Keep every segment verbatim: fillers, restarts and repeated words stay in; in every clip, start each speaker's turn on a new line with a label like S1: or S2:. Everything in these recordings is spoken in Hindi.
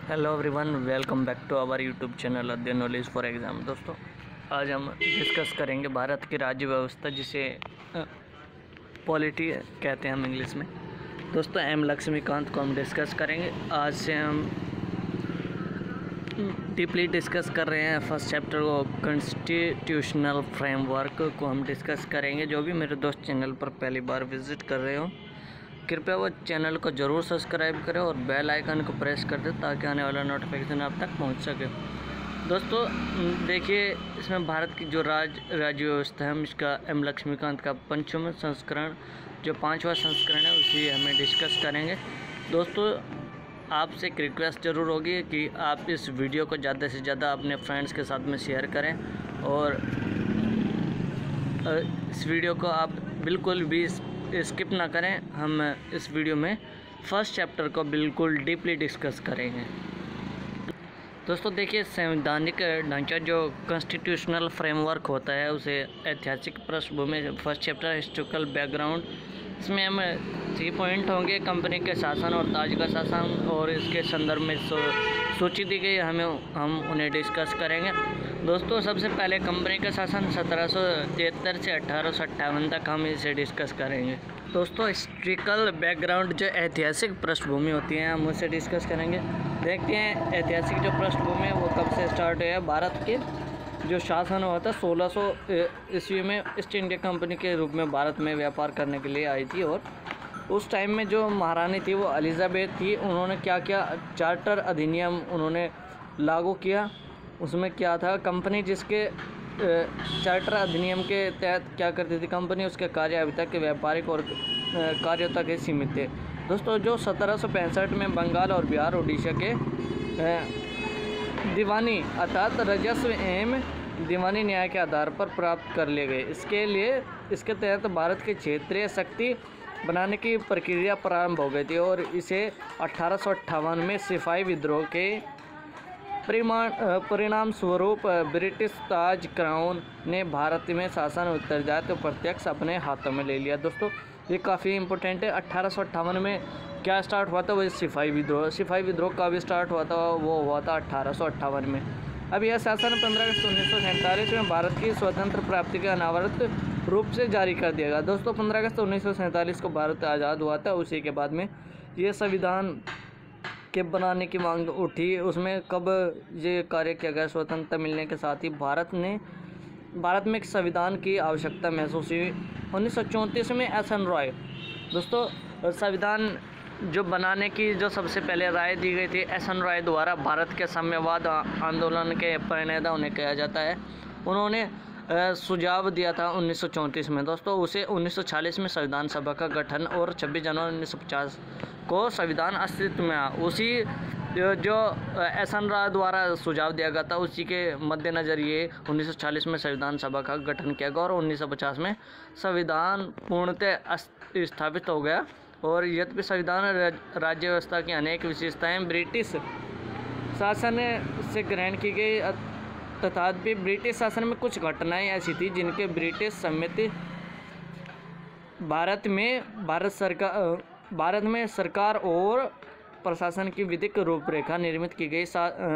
S1: Hello everyone, welcome back to our YouTube channel Adhyayan knowledge for exam. दोस्तों, आज हम डिस्कस करेंगे भारत की राज्य व्यवस्था, जिसे पॉलिटी कहते हैं हम इंग्लिश में। दोस्तों, एम लक्ष्मीकांत को हम डिस्कस करेंगे। आज से हम डीपली डिस्कस कर रहे हैं फर्स्ट चैप्टर को, कॉन्स्टिट्यूशनल फ्रेमवर्क को हम डिस्कस करेंगे। जो भी मेरे दोस्त चैनल पर पहली बार विज़िट कर रहे हो, कृपया वो चैनल को ज़रूर सब्सक्राइब करें और बेल आइकन को प्रेस कर दें ताकि आने वाला नोटिफिकेशन आप तक पहुंच सके। दोस्तों, देखिए, इसमें भारत की जो राज राज्य व्यवस्था है, हम इसका एम लक्ष्मीकांत का पंचम संस्करण, जो पांचवा संस्करण है, उसी हमें डिस्कस करेंगे। दोस्तों, आपसे एक रिक्वेस्ट ज़रूर होगी कि आप इस वीडियो को ज़्यादा से ज़्यादा अपने फ्रेंड्स के साथ में शेयर करें और इस वीडियो को आप बिल्कुल भी स्किप ना करें। हम इस वीडियो में फर्स्ट चैप्टर को बिल्कुल डीपली डिस्कस करेंगे। दोस्तों, देखिए, संवैधानिक ढांचा जो कॉन्स्टिट्यूशनल फ्रेमवर्क होता है, उसे ऐतिहासिक पृष्ठभूमि, फर्स्ट चैप्टर हिस्टोरिकल बैकग्राउंड, इसमें हम थ्री पॉइंट होंगे: कंपनी के शासन और ताज का शासन, और इसके संदर्भ में सूची दी गई, हमें हम उन्हें डिस्कस करेंगे। दोस्तों, सबसे पहले कंपनी का शासन सत्रह सौ तिहत्तर से अठारह सौ अट्ठावन तक हम इसे डिस्कस करेंगे। दोस्तों, हिस्ट्रिकल बैकग्राउंड जो ऐतिहासिक पृष्ठभूमि होती है, हम उसे डिस्कस करेंगे। देखते हैं ऐतिहासिक जो पृष्ठभूमि है वो कब से स्टार्ट हुआ है। भारत के जो शासन हुआ था सोलह सौ ईस्वी में, ईस्ट इंडिया कंपनी के रूप में भारत में व्यापार करने के लिए आई थी, और उस टाइम में जो महारानी थी वो एलिजाबेथ थी। उन्होंने क्या क्या चार्टर अधिनियम उन्होंने लागू किया। उसमें क्या था, कंपनी जिसके चार्टर अधिनियम के तहत क्या करती थी कंपनी, उसके कार्य अभी तक के व्यापारिक और कार्यों तक सीमित थे। दोस्तों, जो सत्रह सौ पैंसठ में बंगाल और बिहार उड़ीसा के दीवानी अर्थात राजस्व एवं दीवानी न्याय के आधार पर प्राप्त कर लिए गए। इसके लिए इसके तहत भारत के क्षेत्रीय शक्ति बनाने की प्रक्रिया प्रारंभ हो गई थी, और इसे अठारह सौ अट्ठावन में सिपाही विद्रोह के परिमाण परिणाम स्वरूप ब्रिटिश ताज क्राउन ने भारत में शासन उत्तरदायित्व प्रत्यक्ष अपने हाथों में ले लिया। दोस्तों, ये काफ़ी इंपॉर्टेंट है। अट्ठारह सौ अट्ठावन में क्या स्टार्ट हुआ था, वो सिपाही विद्रोह। सिपाही विद्रोह का भी स्टार्ट हुआ था, वो हुआ था अट्ठारह सौ अट्ठावन में। अब यह शासन पंद्रह अगस्त उन्नीस सौ सैंतालीस में भारत की स्वतंत्र प्राप्ति के अनावृत रूप से जारी कर दिया गया। दोस्तों, पंद्रह अगस्त उन्नीस सौ सैंतालीस को भारत आज़ाद हुआ था। उसी के बाद में ये संविधान के बनाने की मांग उठी। उसमें कब ये कार्य किया गया, स्वतंत्रता मिलने के साथ ही भारत ने भारत में एक संविधान की आवश्यकता महसूस हुई। उन्नीस सौ चौंतीस में एस एन रॉय, दोस्तों, संविधान जो बनाने की जो सबसे पहले राय दी गई थी एस एन रॉय द्वारा, भारत के साम्यवाद आंदोलन के प्रणेता उन्हें कहा जाता है। उन्होंने सुझाव दिया था उन्नीस सौ चौंतीस में। दोस्तों, उसे उन्नीस सौ छियालीस में संविधान सभा का गठन, और छब्बीस जनवरी उन्नीस सौ पचास को संविधान अस्तित्व में आया। उसी जो एस एन रॉय द्वारा सुझाव दिया गया था, उसी के मद्देनज़र ये उन्नीस सौ छियालीस में संविधान सभा का गठन किया गया, और उन्नीस सौ पचास में संविधान पूर्णतः स्थापित हो गया। और यद्यपि संविधान राज्य व्यवस्था की अनेक विशेषताएं ब्रिटिश शासन से ग्रहण की गई, तथापि ब्रिटिश शासन में कुछ घटनाएं ऐसी थी जिनके ब्रिटिश सम्मति भारत में भारत सरकार भारत में सरकार और प्रशासन की विधिक रूपरेखा निर्मित की गई।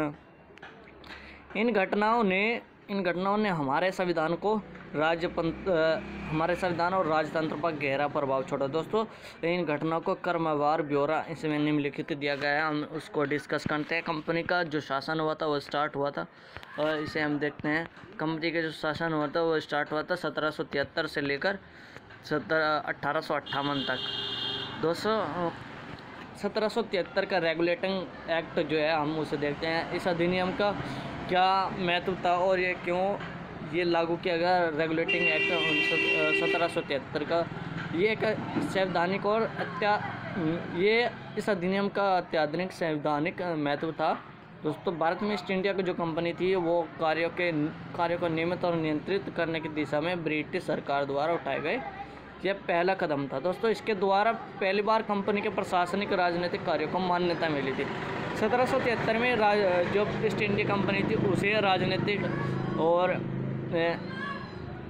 S1: इन घटनाओं ने इन घटनाओं ने हमारे संविधान को राजपंत हमारे संविधान और राजतंत्र पर गहरा प्रभाव छोड़ा। दोस्तों, इन घटनाओं को क्रमवार ब्यौरा इसमें निम्नलिखित दिया गया है, हम उसको डिस्कस करते हैं। कंपनी का जो शासन हुआ था वो स्टार्ट हुआ था, और इसे हम देखते हैं। कंपनी का जो शासन हुआ था वो स्टार्ट हुआ था सत्रह सौ तिहत्तर से लेकर सत्रह अट्ठारह सौ अट्ठावन तक। दोस्तों, सत्रह सौ तिहत्तर का रेगुलेटिंग एक्ट जो है, हम उसे देखते हैं। इस अधिनियम का क्या महत्व था और ये क्यों ये लागू किया गया। रेगुलेटिंग एक्ट सत्रह सौ तिहत्तर का ये एक संवैधानिक और अत्या ये इस अधिनियम का अत्याधुनिक संवैधानिक महत्व था। दोस्तों, भारत में ईस्ट इंडिया की जो कंपनी थी वो कार्यों के कार्यों को नियमित और नियंत्रित करने की दिशा में ब्रिटिश सरकार द्वारा उठाए गए यह पहला कदम था। दोस्तों, इसके द्वारा पहली बार कंपनी के प्रशासनिक राजनीतिक कार्यों को मान्यता मिली थी। सत्रह सौ तिहत्तर में राज जो ईस्ट इंडिया कंपनी थी उसे राजनीतिक और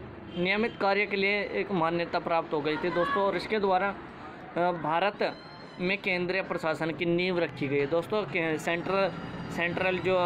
S1: नियमित कार्य के लिए एक मान्यता प्राप्त हो गई थी। दोस्तों, और इसके द्वारा भारत में केंद्रीय प्रशासन की नींव रखी गई है। दोस्तों सेंट्रल सेंट्रल जो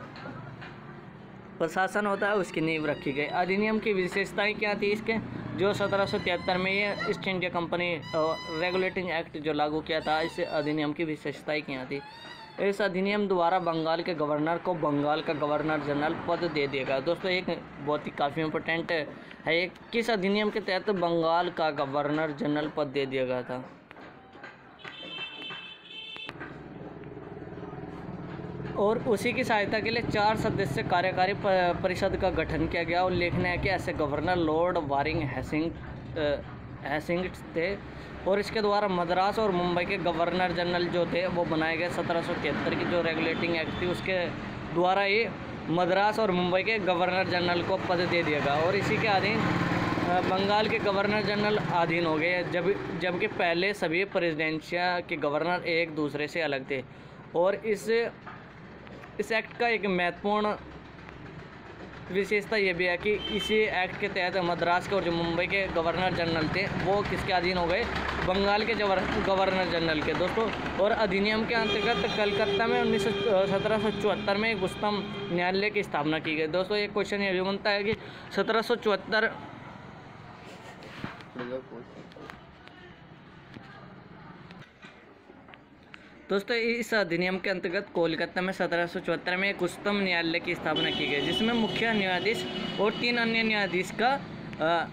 S1: प्रशासन होता है उसकी नींव रखी गई। अधिनियम की विशेषताएं क्या थी इसके, जो सत्रह सौ तिहत्तर में ये East India Company Regulating Act जो लागू किया था, इस अधिनियम की विशेषताएं क्या थी। इस अधिनियम द्वारा बंगाल के गवर्नर को बंगाल का गवर्नर जनरल पद दे देगा। दोस्तों एक बहुत ही काफ़ी इंपॉर्टेंट है, एक किस अधिनियम के तहत बंगाल का गवर्नर जनरल पद दे दिया गया था। और उसी की सहायता के लिए चार सदस्य कार्यकारी परिषद का गठन किया गया। उल्लेखनीय है कि ऐसे गवर्नर लॉर्ड वारिंग हैसिंग हैसिंग्स थे और इसके द्वारा मद्रास और मुंबई के गवर्नर जनरल जो थे वो बनाए गए। सत्रह सौ तिहत्तर की जो रेगुलेटिंग एक्ट थी उसके द्वारा ये मद्रास और मुंबई के गवर्नर जनरल को पद दे दिया गया और इसी के अधीन बंगाल के गवर्नर जनरल अधीन हो गए, जब जबकि पहले सभी प्रेसिडेंशिया के गवर्नर एक दूसरे से अलग थे। और इस इस एक्ट का एक महत्वपूर्ण विशेषता ये भी है कि इसी एक्ट के तहत मद्रास के और जो मुंबई के गवर्नर जनरल थे वो किसके अधीन हो गए, बंगाल के गवर्नर जनरल के। दोस्तों और अधिनियम के अंतर्गत कलकत्ता में उन्नीस सौ सत्रह सौ चौहत्तर में एक उच्चतम न्यायालय की स्थापना की गई। दोस्तों एक क्वेश्चन ये भी बनता है कि सत्रह सौ चौहत्तर दोस्तों इस अधिनियम के अंतर्गत कोलकाता में सत्रह सौ चौहत्तर में एक उच्चतम न्यायालय की स्थापना की गई, जिसमें मुख्य न्यायाधीश और तीन अन्य न्यायाधीश का आ,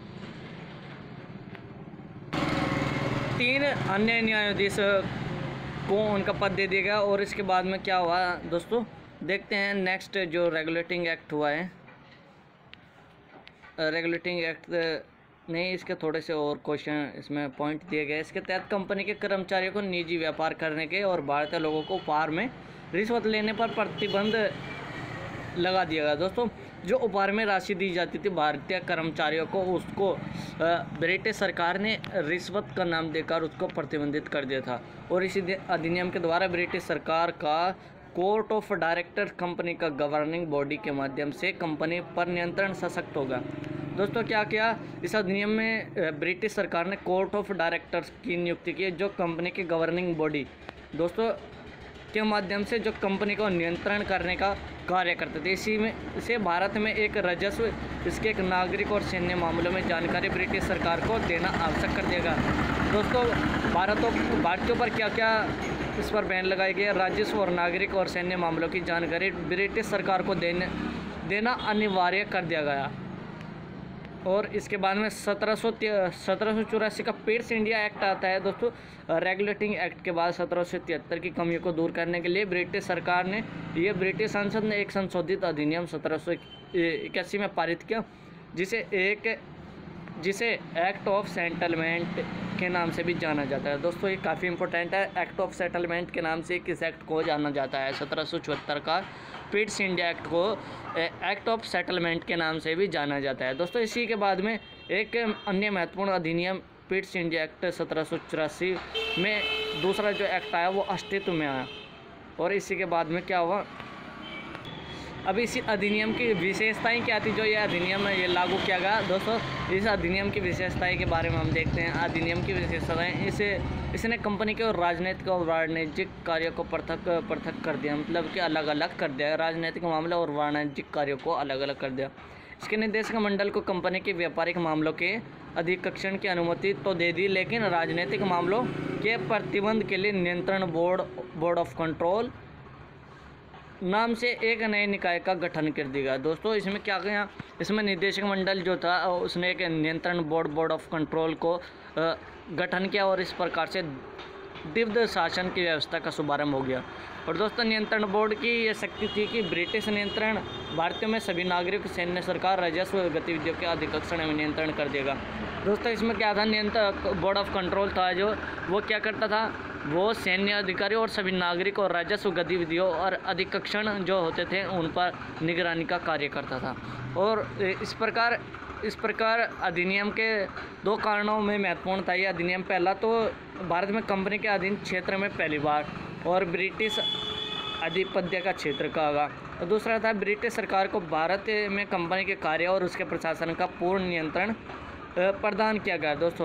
S1: तीन अन्य न्यायाधीश को उनका पद दे दिया गया। और इसके बाद में क्या हुआ दोस्तों, देखते हैं नेक्स्ट जो रेगुलेटिंग एक्ट हुआ है। रेगुलेटिंग एक्ट नहीं, इसके थोड़े से और क्वेश्चन इसमें पॉइंट दिए गए। इसके तहत कंपनी के कर्मचारियों को निजी व्यापार करने के और भारतीय लोगों को उपहार में रिश्वत लेने पर प्रतिबंध लगा दिया गया। दोस्तों जो उपहार में राशि दी जाती थी भारतीय कर्मचारियों को, उसको ब्रिटिश सरकार ने रिश्वत का नाम देकर उसको प्रतिबंधित कर दिया था। और इसी अधिनियम के द्वारा ब्रिटिश सरकार का कोर्ट ऑफ डायरेक्टर्स कंपनी का गवर्निंग बॉडी के माध्यम से कंपनी पर नियंत्रण सशक्त होगा। दोस्तों क्या किया, इस अधिनियम में ब्रिटिश सरकार ने कोर्ट ऑफ डायरेक्टर्स की नियुक्ति की, जो कंपनी की गवर्निंग बॉडी दोस्तों के माध्यम से जो कंपनी को नियंत्रण करने का कार्य करते थे। इसी में इसे भारत में एक राजस्व, इसके एक नागरिक और सैन्य मामलों में जानकारी ब्रिटिश सरकार को देना आवश्यक कर देगा। दोस्तों भारतों भारतीयों पर क्या क्या इस पर बैन लगाई गई है, राजस्व और नागरिक और सैन्य मामलों की जानकारी ब्रिटिश सरकार को देने देना अनिवार्य कर दिया गया। और इसके बाद में सत्रह सौ सत्रह सौ चौरासी का पिट्स इंडिया एक्ट आता है। दोस्तों रेगुलेटिंग एक्ट के बाद सत्रह सौ तिहत्तर की कमियों को दूर करने के लिए ब्रिटिश सरकार ने, ये ब्रिटिश संसद ने एक संशोधित अधिनियम सत्रह सौ इक्यासी में पारित किया, जिसे एक जिसे एक्ट ऑफ सेटलमेंट के नाम से भी जाना जाता है। दोस्तों ये काफ़ी इंपॉर्टेंट है, एक्ट ऑफ सेटलमेंट के नाम से किस एक्ट को जाना जाता है। सत्रह सौ चौहत्तर का पिट्स इंडिया एक्ट को एक्ट ऑफ सेटलमेंट के नाम से भी जाना जाता है। दोस्तों इसी के बाद में एक अन्य महत्वपूर्ण अधिनियम पिट्स इंडिया एक्ट सत्रह सौ चौरासी में दूसरा जो एक्ट आया वो अस्तित्व में आया। और इसी के बाद में क्या हुआ, अब इस अधिनियम की विशेषताएं क्या थी जो ये अधिनियम ये लागू किया गया। दोस्तों इस अधिनियम की विशेषताएं के बारे में हम देखते हैं। अधिनियम की विशेषताएं, इसे इसने कंपनी के और राजनीतिक और वाणिज्यिक कार्यों को पृथक पृथक कर दिया, मतलब कि अलग अलग कर दिया। राजनीतिक मामले और वाणिज्यिक कार्यों को अलग अलग कर दिया। इसके निदेशक मंडल को कंपनी के व्यापारिक मामलों के अधिकक्षण की अनुमति तो दे दी, लेकिन राजनीतिक मामलों के प्रतिबंध के लिए नियंत्रण बोर्ड बोर्ड ऑफ कंट्रोल नाम से एक नए निकाय का गठन कर दिया। दोस्तों इसमें क्या किया, इसमें निदेशक मंडल जो था उसने एक नियंत्रण बोर्ड बोर्ड ऑफ कंट्रोल को गठन किया और इस प्रकार से द्विविध शासन की व्यवस्था का शुभारंभ हो गया। और दोस्तों नियंत्रण बोर्ड की यह शक्ति थी कि ब्रिटिश नियंत्रण भारतीयों में सभी नागरिक, सैन्य, सरकार, राजस्व गतिविधियों के अधिकक्षण में नियंत्रण कर देगा। दोस्तों इसमें क्या था, नियंत्रण बोर्ड ऑफ कंट्रोल था जो वो क्या करता था, वो सैन्य अधिकारी और सभी नागरिक और राजस्व गतिविधियों और अधिकक्षण जो होते थे उन पर निगरानी का कार्य करता था। और इस प्रकार इस प्रकार अधिनियम के दो कारणों में महत्वपूर्ण था ये अधिनियम। पहला तो भारत में कंपनी के अधीन क्षेत्र में पहली बार और ब्रिटिश आधिपत्य का क्षेत्र कहा। और दूसरा था ब्रिटिश सरकार को भारत में कंपनी के कार्य और उसके प्रशासन का पूर्ण नियंत्रण प्रदान किया गया। दोस्तों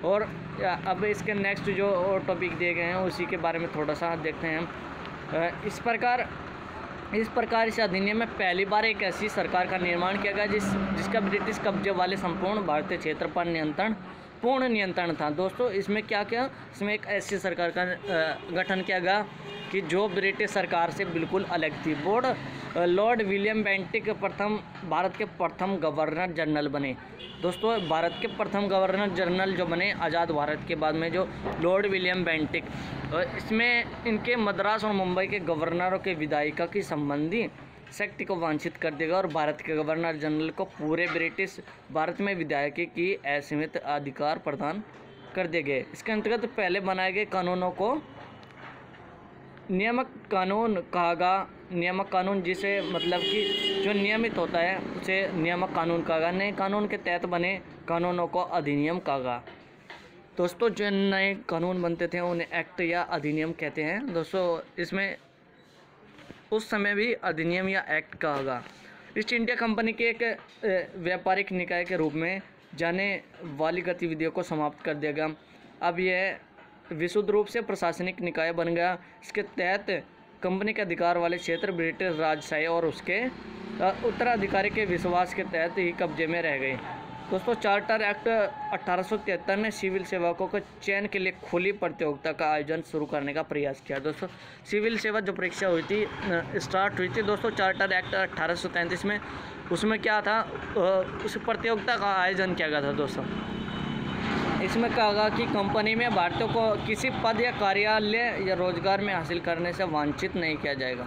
S1: और अब इसके नेक्स्ट जो और टॉपिक दिए गए हैं उसी के बारे में थोड़ा सा देखते हैं हम। इस प्रकार इस प्रकार इस अधिनियम में पहली बार एक ऐसी सरकार का निर्माण किया गया जिस जिसका ब्रिटिश कब्जे वाले संपूर्ण भारतीय क्षेत्र पर नियंत्रण पूर्ण नियंत्रण था। दोस्तों इसमें क्या क्या इसमें एक ऐसी सरकार का गठन किया गया कि जो ब्रिटिश सरकार से बिल्कुल अलग थी। बोर्ड लॉर्ड विलियम बेंटिक प्रथम भारत के प्रथम गवर्नर जनरल बने। दोस्तों भारत के प्रथम गवर्नर जनरल जो बने आज़ाद भारत के बाद में, जो लॉर्ड विलियम बेंटिक, इसमें इनके मद्रास और मुंबई के गवर्नरों के विधायिका की संबंधी शक्ति को वांछित कर देगा और भारत के गवर्नर जनरल को पूरे ब्रिटिश भारत में विधायकी की असीमित अधिकार प्रदान कर दिए गए। इसके अंतर्गत पहले बनाए गए कानूनों को नियामक कानून कहा गया। नियामक कानून जिसे मतलब कि जो नियमित होता है उसे नियामक कानून कहा गया। नए कानून के तहत बने कानूनों को अधिनियम कहा गया। दोस्तों जो नए कानून बनते थे उन्हें एक्ट या अधिनियम कहते हैं। दोस्तों इसमें उस समय भी अधिनियम या एक्ट कहा गया। ईस्ट इंडिया कंपनी के एक व्यापारिक निकाय के रूप में जाने वाली गतिविधियों को समाप्त कर दिया गया। अब यह विशुद्ध रूप से प्रशासनिक निकाय बन गया। इसके तहत कंपनी के अधिकार वाले क्षेत्र ब्रिटिश राजशाही और उसके उत्तराधिकारी के विश्वास के तहत ही कब्जे में रह गए। दोस्तों चार्टर एक्ट अठारह सौ तिहत्तर ने सिविल सेवकों को चयन के लिए खुली प्रतियोगिता का आयोजन शुरू करने का प्रयास किया। दोस्तों सिविल सेवा जो परीक्षा हुई थी स्टार्ट हुई थी दोस्तों चार्टर एक्ट अठारह सौ तैंतीस में। उसमें क्या था, उस प्रतियोगिता का आयोजन किया गया था। दोस्तों इसमें कहा गया कि कंपनी में भारतीयों को किसी पद या कार्यालय या रोजगार में हासिल करने से वांछित नहीं किया जाएगा।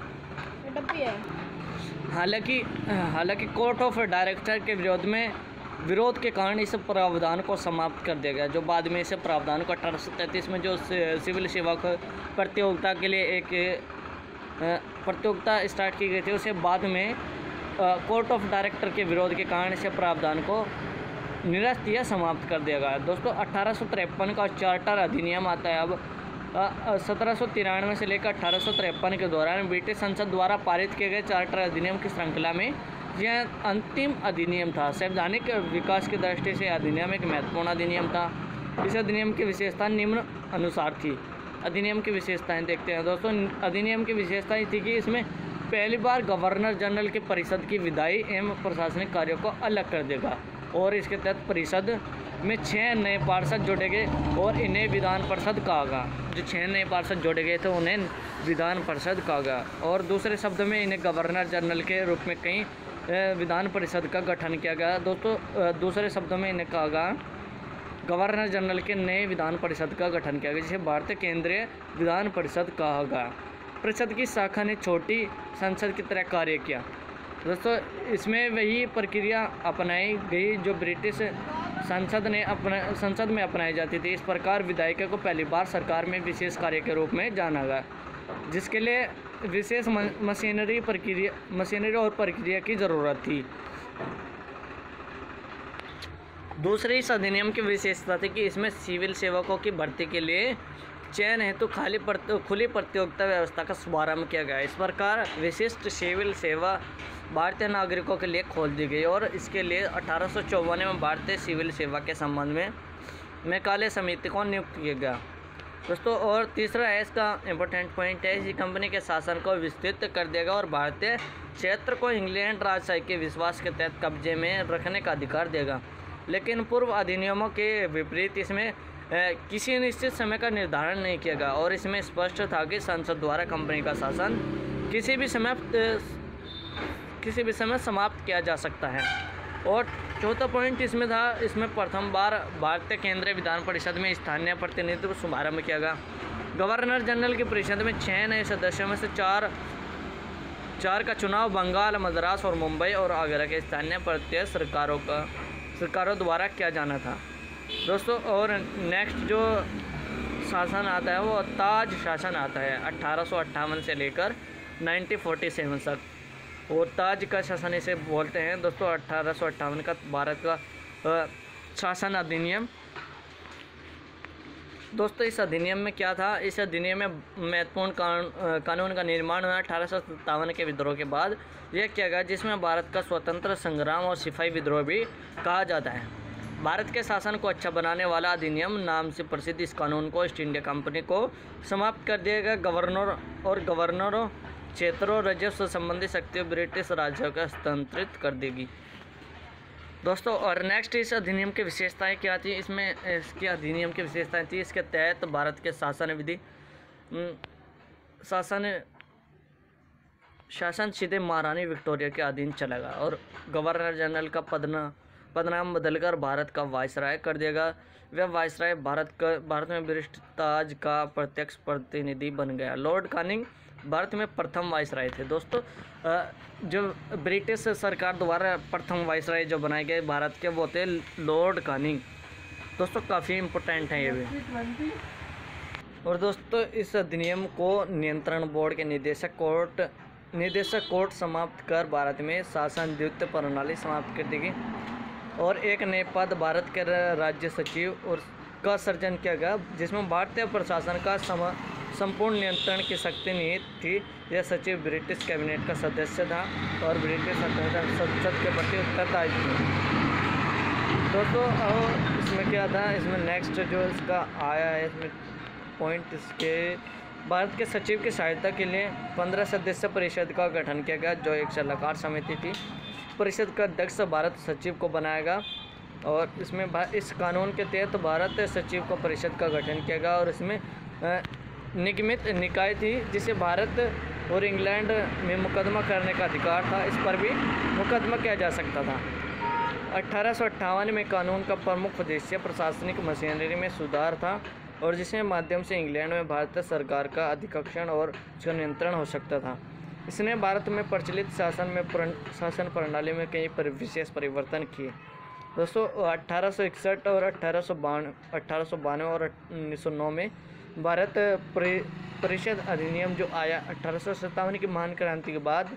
S1: हालांकि हालांकि कोर्ट ऑफ डायरेक्टर के विरोध में विरोध के कारण इस प्रावधान को समाप्त कर दिया गया। जो बाद में इस प्रावधान को अठारह सौ तैंतीस में जो सिविल सेवा प्रतियोगिता के लिए एक प्रतियोगिता स्टार्ट की गई थी, उसे बाद में कोर्ट ऑफ डायरेक्टर के विरोध के कारण इस प्रावधान को निरस्त या समाप्त कर दिया गया। दोस्तों अठारह सौ तिरपन का चार्टर अधिनियम आता है। अब सत्रह सौ तिरानवे से लेकर अठारह सौ तिरपन के दौरान ब्रिटिश संसद द्वारा पारित किए गए चार्टर अधिनियम की श्रृंखला में यह अंतिम अधिनियम था। संवैधानिक विकास की दृष्टि से अधिनियम एक महत्वपूर्ण अधिनियम था। इस अधिनियम की विशेषता निम्न अनुसार थी। अधिनियम की विशेषताएं देखते हैं। दोस्तों अधिनियम की विशेषता ये थी कि इसमें पहली बार गवर्नर जनरल की परिषद की विधायी एवं प्रशासनिक कार्यों को अलग कर देगा और इसके तहत परिषद में छः नए पार्षद जोड़े गए और इन्हें विधान परिषद कहा गया। जो छः नए पार्षद जोड़े गए थे उन्हें विधान परिषद कहा गया और दूसरे शब्द में इन्हें गवर्नर जनरल के रूप में कई विधान परिषद का गठन किया गया। दोस्तों दूसरे शब्दों में इन्हें कहा गया गवर्नर जनरल के नए विधान परिषद का गठन किया गया, जिसे भारतीय केंद्रीय विधान परिषद कहा गया। परिषद की शाखा ने छोटी संसद की तरह कार्य किया। दोस्तों इसमें वही प्रक्रिया अपनाई गई जो ब्रिटिश संसद ने अपना संसद में अपनाई जाती थी। इस प्रकार विधायिका को पहली बार सरकार में विशेष कार्य के रूप में जाना गया, जिसके लिए विशेष मशीनरी प्रक्रिया मशीनरी और प्रक्रिया की ज़रूरत थी। दूसरी इस अधिनियम की विशेषता थी कि इसमें सिविल सेवकों की भर्ती के लिए चयन हेतु खाली खुली प्रतियोगिता व्यवस्था का शुभारंभ किया गया। इस प्रकार विशिष्ट सिविल सेवा भारतीय नागरिकों के लिए खोल दी गई और इसके लिए अठारह सौ चौवन में भारतीय सिविल सेवा के संबंध में मैकाले समिति को नियुक्त किया गया। दोस्तों और तीसरा है इसका इम्पोर्टेंट पॉइंट है, इसी कंपनी के शासन को विस्तृत कर देगा और भारतीय क्षेत्र को इंग्लैंड राजशाही के विश्वास के तहत कब्जे में रखने का अधिकार देगा। लेकिन पूर्व अधिनियमों के विपरीत इसमें किसी निश्चित समय का निर्धारण नहीं किया गया और इसमें स्पष्ट था कि संसद द्वारा कंपनी का शासन किसी भी समय किसी भी समय समाप्त किया जा सकता है। और चौथा पॉइंट इसमें था, इसमें प्रथम बार भारतीय केंद्रीय विधान परिषद में स्थानीय प्रतिनिधित्व शुभारंभ किया गया। गवर्नर जनरल की परिषद में छः नए सदस्यों में से चार चार का चुनाव बंगाल, मद्रास और मुंबई और आगरा के स्थानीय प्रत्येक सरकारों का सरकारों द्वारा किया जाना था। दोस्तों और नेक्स्ट जो शासन आता है वो ताज शासन आता है अट्ठारह सौ अट्ठावन से लेकर नाइनटीन फोर्टी सेवन तक, और ताज का शासन इसे बोलते हैं। दोस्तों अट्ठारह सौ अट्ठावन का भारत का शासन अधिनियम। दोस्तों इस अधिनियम में क्या था, इस अधिनियम में महत्वपूर्ण कानून कानून का निर्माण हुआ अठारह सौ सत्तावन के विद्रोह के बाद यह किया गया, जिसमें भारत का स्वतंत्र संग्राम और सिपाही विद्रोह भी कहा जाता है। भारत के शासन को अच्छा बनाने वाला अधिनियम नाम से प्रसिद्ध इस कानून को ईस्ट इंडिया कंपनी को समाप्त कर दिया गया। गवर्नर और गवर्नरों क्षेत्रों राजस्व संबंधी शक्तियों ब्रिटिश राज्यों को हस्तांतरित कर देगी। दोस्तों और नेक्स्ट इस अधिनियम की विशेषताएं क्या थी, इसमें इसके अधिनियम की विशेषताएं थी, इसके तहत भारत के शासन विधि शासन शासन सीधे महारानी विक्टोरिया के अधीन चलेगा और गवर्नर जनरल का पदना पदनाम बदलकर भारत का वायसराय कर देगा। वह वायसराय भारत का भारत में ब्रिटिश ताज का प्रत्यक्ष प्रतिनिधि बन गया। लॉर्ड कानिंग भारत में प्रथम वायसराय थे। दोस्तों जो ब्रिटिश सरकार द्वारा प्रथम वायसराय जो बनाए गए भारत के वो थे लॉर्ड कानिंग। दोस्तों काफ़ी इम्पोर्टेंट है ये भी। और दोस्तों इस अधिनियम को नियंत्रण बोर्ड के निदेशक कोर्ट निदेशक कोर्ट समाप्त कर भारत में शासन द्वित्व प्रणाली समाप्त कर देगी और एक नए पद भारत के राज्य सचिव और का सृजन किया गया, जिसमें भारतीय प्रशासन का सम संपूर्ण नियंत्रण की शक्ति निहित थी। यह सचिव ब्रिटिश कैबिनेट का सदस्य था और ब्रिटिश संसद के प्रति उत्तरदायी था। दोस्तों और इसमें क्या था, इसमें नेक्स्ट जो इसका आया है इसमें पॉइंट, इसके भारत के सचिव की सहायता के लिए पंद्रह सदस्य परिषद का गठन किया गया, जो एक सलाहकार समिति थी। परिषद का अध्यक्ष भारत सचिव को बनाएगा और इसमें इस कानून के तहत भारत सचिव को परिषद का गठन किया गया और इसमें निगमित निकाय थी जिसे भारत और इंग्लैंड में मुकदमा करने का अधिकार था। इस पर भी मुकदमा किया जा सकता था। अट्ठारह सौ अट्ठावन में कानून का प्रमुख उद्देश्य प्रशासनिक मशीनरी में सुधार था और जिसके माध्यम से इंग्लैंड में भारतीय सरकार का अधिकक्षण और उसका नियंत्रण हो सकता था। इसने भारत में प्रचलित शासन में शासन प्रणाली में कई पर, विशेष परिवर्तन किए। दोस्तों अट्ठारह सौ इकसठ और अट्ठारह सौ बानवे अट्ठारह सौ बानवे और उन्नीस सौ नौ में भारत परिषद अधिनियम जो आया अट्ठारह सौ सत्तावन की महान क्रांति के बाद,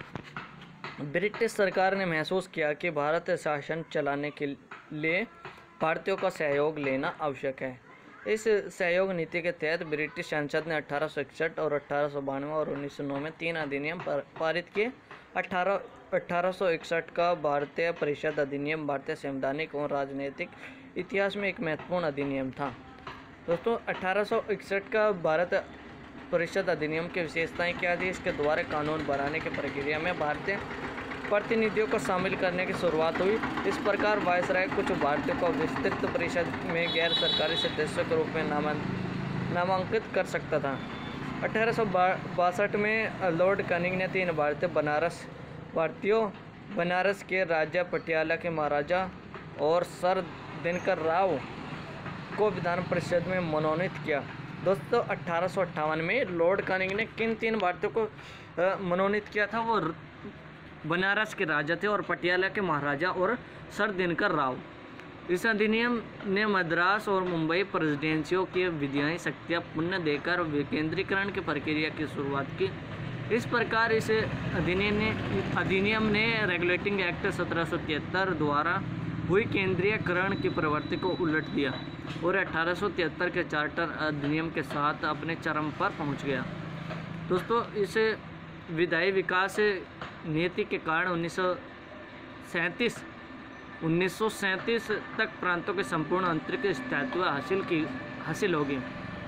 S1: ब्रिटिश सरकार ने महसूस किया कि भारत शासन चलाने के लिए भारतीयों का सहयोग लेना आवश्यक है। इस सहयोग नीति के तहत ब्रिटिश संसद ने अट्ठारह सौ इकसठ और अट्ठारह सौ बानवे और उन्नीस सौ नौ में तीन अधिनियम पारित किए। अठारह अट्ठारह सौ इकसठ का भारतीय परिषद अधिनियम भारतीय संवैधानिक और राजनीतिक इतिहास में एक महत्वपूर्ण अधिनियम था। दोस्तों अट्ठारह सौ इकसठ का भारत परिषद अधिनियम की विशेषताएं क्या थी, इसके द्वारा कानून बनाने की प्रक्रिया में भारतीय प्रतिनिधियों को शामिल करने की शुरुआत हुई। इस प्रकार वायसराय कुछ भारतीयों को विस्तृत परिषद में गैर सरकारी सदस्यों के रूप में नामांकित कर सकता था। अठारह सौ बासठ में लॉर्ड कानिंग ने तीन भारतीय बनारस भारतीयों बनारस के राजा पटियाला के महाराजा और सर दिनकर राव को विधान परिषद में मनोनीत किया। दोस्तों अट्ठारह सौ अट्ठावन में लॉर्ड कानिंग ने किन तीन भारतीयों को मनोनीत किया था, वो बनारस के राजा थे और पटियाला के महाराजा और सर दिनकर राव। इस अधिनियम ने मद्रास और मुंबई प्रेसिडेंसियों की विधायी शक्तियाँ पुनः देकर विकेंद्रीकरण की प्रक्रिया की शुरुआत की। इस प्रकार इस अधिनियम ने अधिनियम ने रेगुलेटिंग एक्ट सत्रह सौ तिहत्तर द्वारा हुई केंद्रीयकरण की प्रवृत्ति को उलट दिया और अठारह सौ तिहत्तर के चार्टर अधिनियम के साथ अपने चरम पर पहुंच गया। दोस्तों इस विधायी विकास नीति के कारण उन्नीस सौ सैंतीस उन्नीस सौ सैंतीस तक प्रांतों के संपूर्ण आंतरिक स्थायित्व हासिल की हासिल होगी।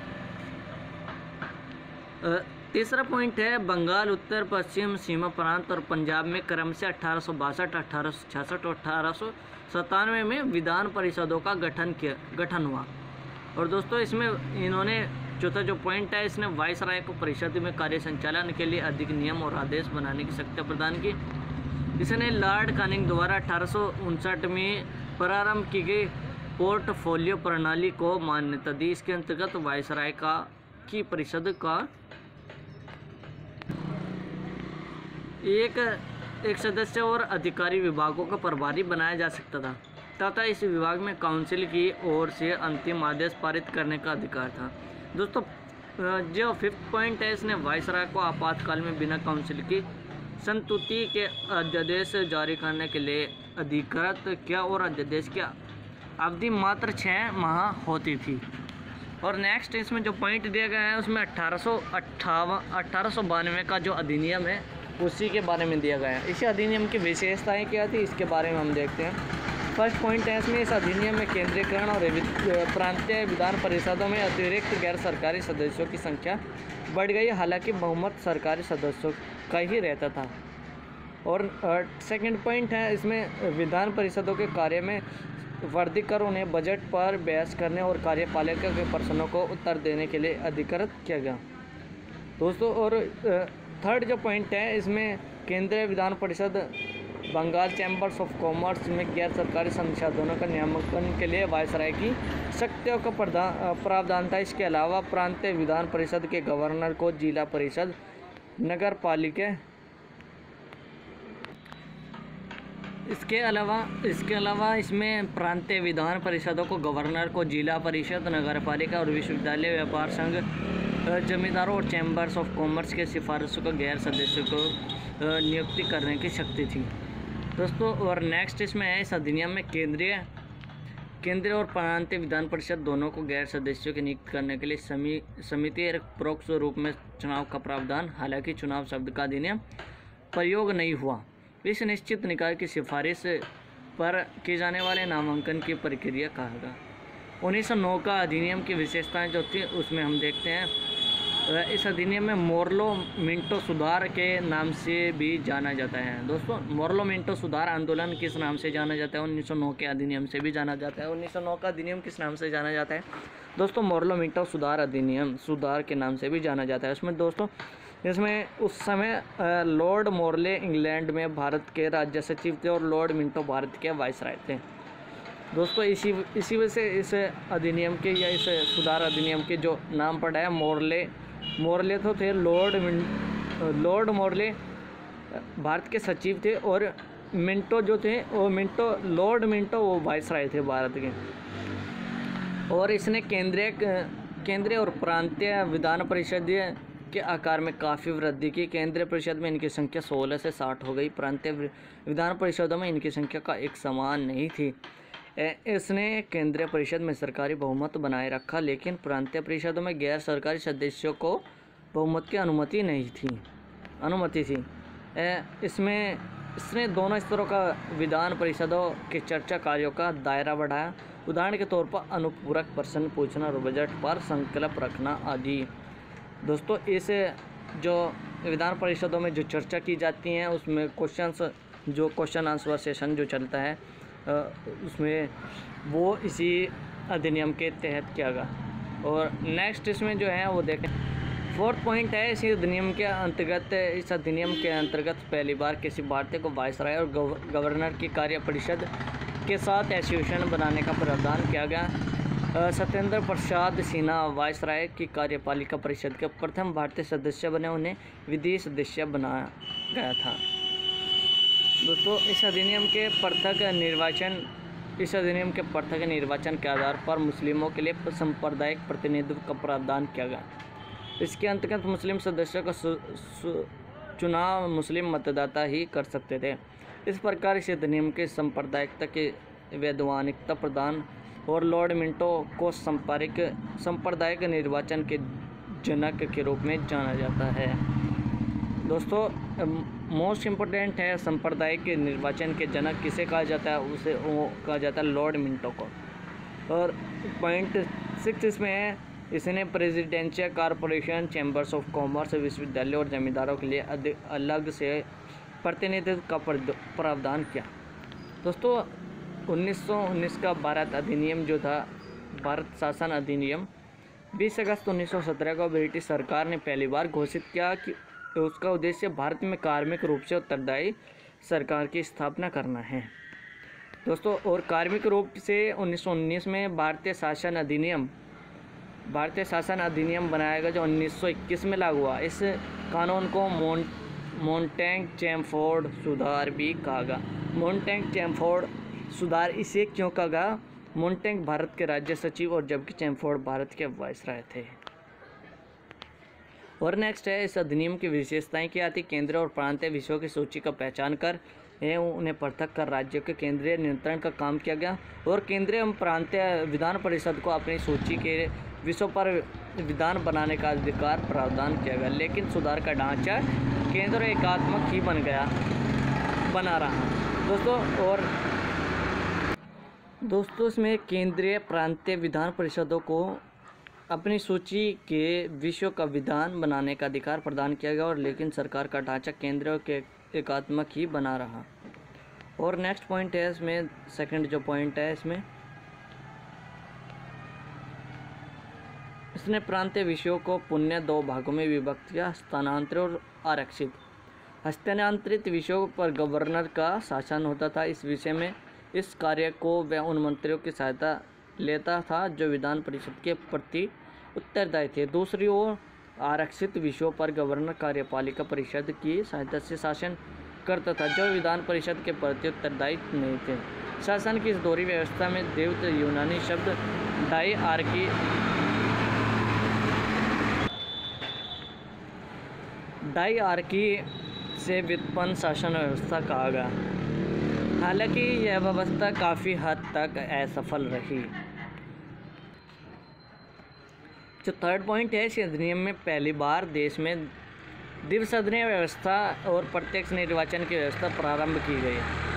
S1: तीसरा पॉइंट है बंगाल, उत्तर पश्चिम सीमा प्रांत और पंजाब में क्रम से अठारह सौ बासठ अठारह सौ छियासठ और अठारह सौ सतानवे में विधान परिषदों का गठन किया गठन हुआ। और दोस्तों इसमें इन्होंने चौथा जो पॉइंट है, इसने वायसराय को परिषद में कार्य संचालन के लिए अधिक नियम और आदेश बनाने की शक्ति प्रदान की। इसने लॉर्ड कानिंग द्वारा अठारह सौ उनसठ में प्रारंभ की गई पोर्टफोलियो प्रणाली को मान्यता दी। इसके अंतर्गत वायसराय का की परिषद का एक एक सदस्य और अधिकारी विभागों का प्रभारी बनाया जा सकता था तथा इस विभाग में काउंसिल की ओर से अंतिम आदेश पारित करने का अधिकार था। दोस्तों जो फिफ्थ पॉइंट है, इसने वायसराय को आपातकाल में बिना काउंसिल की संतुति के अध्यादेश जारी करने के लिए अधिकृत किया और अध्यादेश की अवधि मात्र छः माह होती थी। और नेक्स्ट इसमें जो पॉइंट दिया गया है उसमें अट्ठारह सौ अट्ठावन अट्ठारह सौ बानवे का जो अधिनियम है उसी के बारे में दिया गया है। इसी अधिनियम की विशेषताएं क्या थी इसके बारे में हम देखते हैं। फर्स्ट पॉइंट है इसमें, इस अधिनियम में केंद्रीकरण और प्रांतीय विधान परिषदों में अतिरिक्त गैर सरकारी सदस्यों की संख्या बढ़ गई, हालांकि बहुमत सरकारी सदस्यों का ही रहता था। और सेकंड पॉइंट है इसमें, विधान परिषदों के कार्य में वृद्धि कर उन्हें बजट पर बहस करने और कार्यपालिका के प्रश्नों को उत्तर देने के लिए अधिकृत किया गया दोस्तों। और थर्ड जो पॉइंट है इसमें, केंद्रीय Vidhan Parishad Bengal chambers of commerce में गैर सरकारी संसाधनों का नियामकन के लिए वायसराय की शक्तियों का प्रावधान था। इसके अलावा प्रांतीय विधान परिषद के गवर्नर को जिला परिषद, नगर पालिका इसके अलावा इसके अलावा इसमें प्रांतीय विधान परिषदों को गवर्नर को जिला परिषद, नगर पालिका और विश्वविद्यालय, व्यापार संघ, जमींदारों और चैम्बर्स ऑफ कॉमर्स के सिफारिशों को गैर सदस्यों को नियुक्ति करने की शक्ति थी दोस्तों। और नेक्स्ट इसमें है, इस अधिनियम में केंद्रीय केंद्रीय और प्रांतीय विधान परिषद दोनों को गैर सदस्यों की नियुक्त करने के लिए समी समिति परोक्ष रूप में चुनाव का प्रावधान, हालांकि चुनाव शब्द का अधिनियम प्रयोग नहीं हुआ। इस निश्चित निकाय की सिफारिश पर किए जाने वाले नामांकन की प्रक्रिया कहा गया। उन्नीस सौ नौ का अधिनियम की विशेषताएं जो थी उसमें हम देखते हैं, इस अधिनियम में मोर्लो मिंटो सुधार के नाम से भी जाना जाता है दोस्तों। मोर्लो मिंटो सुधार आंदोलन किस नाम से जाना जाता है? उन्नीस सौ नौ के अधिनियम से भी जाना जाता है। उन्नीस सौ नौ का अधिनियम किस नाम से जाना जाता है दोस्तों? मोर्लो मिंटो सुधार अधिनियम सुधार के नाम से भी जाना जाता है। उसमें दोस्तों इसमें उस समय लॉर्ड मोर्ले इंग्लैंड में भारत के राज्य सचिव थे और लॉर्ड मिंटो भारत के वाइसराय थे दोस्तों। इसी इसी वजह से इस अधिनियम के या इस सुधार अधिनियम के जो नाम पड़ा है मोर्ले मोर्ले तो थे लॉर्ड लॉर्ड मोर्ले भारत के सचिव थे और मिंटो जो थे वो मिंटो लॉर्ड मिंटो वो वाइसराय थे भारत के। और इसने केंद्रीय केंद्रीय और प्रांतीय विधान परिषद के आकार में काफ़ी वृद्धि की। केंद्रीय परिषद में इनकी संख्या सोलह से साठ हो गई, प्रांतीय विधान परिषदों में इनकी संख्या का एक समान नहीं थी। इसने केंद्रीय परिषद में सरकारी बहुमत बनाए रखा, लेकिन प्रांतीय परिषदों में गैर सरकारी सदस्यों को बहुमत की अनुमति नहीं थी अनुमति थी इसमें इसने दोनों स्तरों का विधान परिषदों के चर्चा कार्यों का दायरा बढ़ाया। उदाहरण के तौर पर अनुपूरक प्रश्न पूछना और बजट पर संकल्प रखना आदि दोस्तों। इस जो विधान परिषदों में जो चर्चा की जाती हैं उसमें क्वेश्चंस जो क्वेश्चन आंसर सेशन जो चलता है उसमें वो इसी अधिनियम के तहत किया गया। और नेक्स्ट इसमें जो है वो देखें, फोर्थ पॉइंट है, इसी अधिनियम के अंतर्गत इस अधिनियम के अंतर्गत पहली बार किसी भारतीय को वायसराय और गवर्नर की कार्य परिषद के साथ एसोसिएशन बनाने का प्रावधान किया गया। सत्येंद्र प्रसाद सिन्हा वायसराय की कार्यपालिका परिषद के प्रथम भारतीय सदस्य बने, उन्हें विधि सदस्य बनाया गया था दोस्तों। इस अधिनियम के पृथक निर्वाचन इस अधिनियम के पृथक निर्वाचन के आधार पर मुस्लिमों के लिए सांप्रदायिक प्रतिनिधित्व का प्रावधान किया गया। इसके अंतर्गत मुस्लिम सदस्यों का चुनाव मुस्लिम मतदाता ही कर सकते थे। इस प्रकार इस अधिनियम के सांप्रदायिकता के वैधानिकता प्रदान और लॉर्ड मिंटो को सांपारिक सांप्रदायिक निर्वाचन के जनक के रूप में जाना जाता है दोस्तों। मोस्ट इम्पोर्टेंट है सांप्रदायिक निर्वाचन के जनक किसे कहा जाता है, उसे वो कहा जाता है लॉर्ड मिंटो को। और पॉइंट सिक्स इसमें है, इसने presidential corporation, chambers of commerce, विश्वविद्यालय और जमींदारों के लिए अलग से प्रतिनिधित्व का प्रावधान किया दोस्तों। उन्नीस सौ उन्नीस का भारत अधिनियम जो था, भारत शासन अधिनियम बीस अगस्त उन्नीस सौ सत्रह को ब्रिटिश सरकार ने पहली बार घोषित किया कि उसका उद्देश्य भारत में कार्मिक रूप से उत्तरदायी सरकार की स्थापना करना है दोस्तों। और कार्मिक रूप से उन्नीस सौ उन्नीस में भारतीय शासन अधिनियम भारतीय शासन अधिनियम बनाया गया जो उन्नीस सौ इक्कीस में लागू हुआ। इस कानून को मोन मोंटेग चैमफोर्ड सुधार भी कहा गया। मोंटेग चैमफोर्ड सुधार इसे क्यों कहा गया? मोंटेग भारत के राज्य सचिव और जबकि चैमफोर्ड भारत के वायसराय थे। और नेक्स्ट है, इस अधिनियम की विशेषताएं क्या थी? केंद्रीय और प्रांतीय विषयों की सूची का पहचान कर एवं उन्हें पृथक कर राज्यों के केंद्रीय नियंत्रण का काम किया गया। और केंद्रीय एवं प्रांतीय विधान परिषद को अपनी सूची के विषयों पर विधान बनाने का अधिकार प्रावधान किया गया। लेकिन सुधार का ढांचा केंद्र एकात्मक ही बन गया बना रहा दोस्तों। और दोस्तों इसमें केंद्रीय प्रांतीय विधान परिषदों को अपनी सूची के विषयों का विधान बनाने का अधिकार प्रदान किया गया और लेकिन सरकार का ढांचा केंद्र के एकात्मक ही बना रहा। और नेक्स्ट पॉइंट है इसमें, सेकंड जो पॉइंट है इसमें, इसने प्रांतीय विषयों को पुण्य दो भागों में विभक्त किया, हस्तांतरित और आरक्षित। हस्तांतरित विषयों पर गवर्नर का शासन होता था। इस विषय में इस कार्य को वह उन मंत्रियों की सहायता लेता था जो विधान परिषद के प्रति उत्तरदायी थे। दूसरी ओर आरक्षित विषयों पर गवर्नर कार्यपालिका परिषद की सहायता से शासन करता था जो विधान परिषद के प्रति उत्तरदायी नहीं थे। शासन की इस दोहरी व्यवस्था में देवत यूनानी शब्द डाई आर्की डाई आर्की से व्युत्पन्न शासन व्यवस्था कहा गया। हालांकि यह व्यवस्था काफ़ी हद तक असफल रही। जो थर्ड पॉइंट है, इस अधिनियम में पहली बार देश में द्विसदनीय व्यवस्था और प्रत्यक्ष निर्वाचन की व्यवस्था प्रारंभ की गई।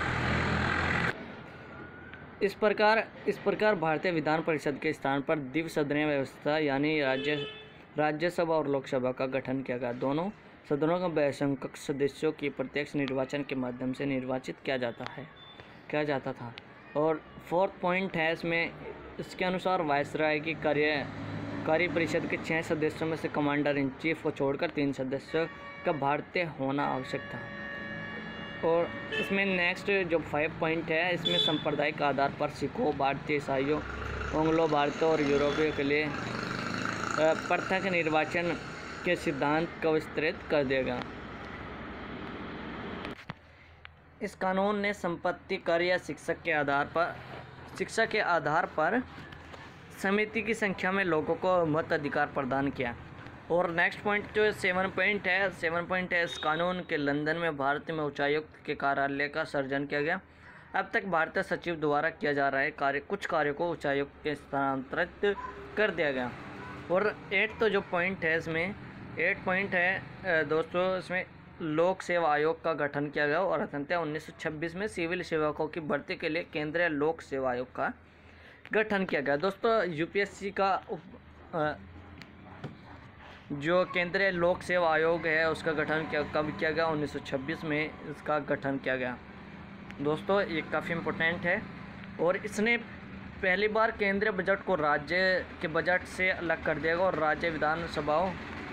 S1: इस प्रकार इस प्रकार भारतीय विधान परिषद के स्थान पर द्विसदनीय व्यवस्था यानी राज्य राज्यसभा और लोकसभा का गठन किया गया। दोनों सदनों का बहुसंख्यक सदस्यों की प्रत्यक्ष निर्वाचन के माध्यम से निर्वाचित किया जाता है किया जाता था। और फोर्थ पॉइंट है इसमें, इसके अनुसार वायसराय की कार्य कार्य परिषद के छः सदस्यों में से कमांडर इन चीफ को छोड़कर तीन सदस्यों का भारतीय होना आवश्यक था। और इसमें नेक्स्ट जो फाइव पॉइंट है, इसमें सांप्रदायिक आधार पर सिखों, भारतीय ईसाइयों, एंग्लो भारतीयों और यूरोपियों के लिए पृथक निर्वाचन के सिद्धांत को विस्तृत कर दिया गया। इस कानून ने संपत्ति कर या शिक्षा के आधार पर शिक्षा के आधार पर समिति की संख्या में लोगों को मताधिकार प्रदान किया। और नेक्स्ट पॉइंट जो सेवन पॉइंट है सेवन पॉइंट है इस कानून के लंदन में भारत में उच्चायुक्त के कार्यालय का सृजन किया गया। अब तक भारतीय सचिव द्वारा किया जा रहा है कार्य कुछ कार्यों को उच्चायुक्त के स्थानांतरित कर दिया गया। और एट तो जो पॉइंट है इसमें एट पॉइंट है दोस्तों, इसमें लोक सेवा आयोग का गठन किया गया और अंततः उन्नीस सौ छब्बीस में सिविल सेवकों की भर्ती के लिए केंद्रीय लोक सेवा आयोग का गठन किया गया। दोस्तों यूपीएससी का जो केंद्रीय लोक सेवा आयोग है उसका गठन क्या कब किया गया? उन्नीस सौ छब्बीस में इसका गठन किया गया। दोस्तों ये काफ़ी इम्पोर्टेंट है। और इसने पहली बार केंद्रीय बजट को राज्य के बजट से अलग कर दिया गया और राज्य विधानसभाओं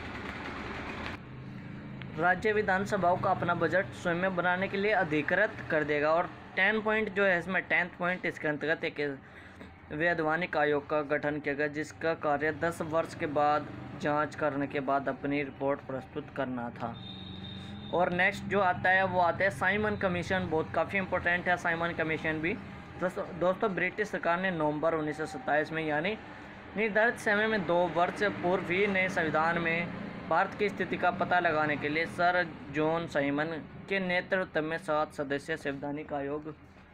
S1: राज्य विधानसभाओं का अपना बजट स्वयं बनाने के लिए अधिकृत कर देगा। और टेन पॉइंट जो है इसमें टेंथ पॉइंट इसके अंतर्गत एक वैधानिक आयोग का गठन किया गया जिसका कार्य दस वर्ष के बाद जांच करने के बाद अपनी रिपोर्ट प्रस्तुत करना था। और नेक्स्ट जो आता है वो आता है साइमन कमीशन। बहुत काफ़ी इंपॉर्टेंट है साइमन कमीशन भी। दोस्तों दोस्तों ब्रिटिश सरकार ने नवंबर उन्नीस सौ सत्ताईस में यानी निर्धारित समय में दो वर्ष पूर्व ही नए संविधान में भारत की स्थिति का पता लगाने के लिए सर जॉन साइमन के नेतृत्व में सात सदस्यीय संवैधानिक आयोग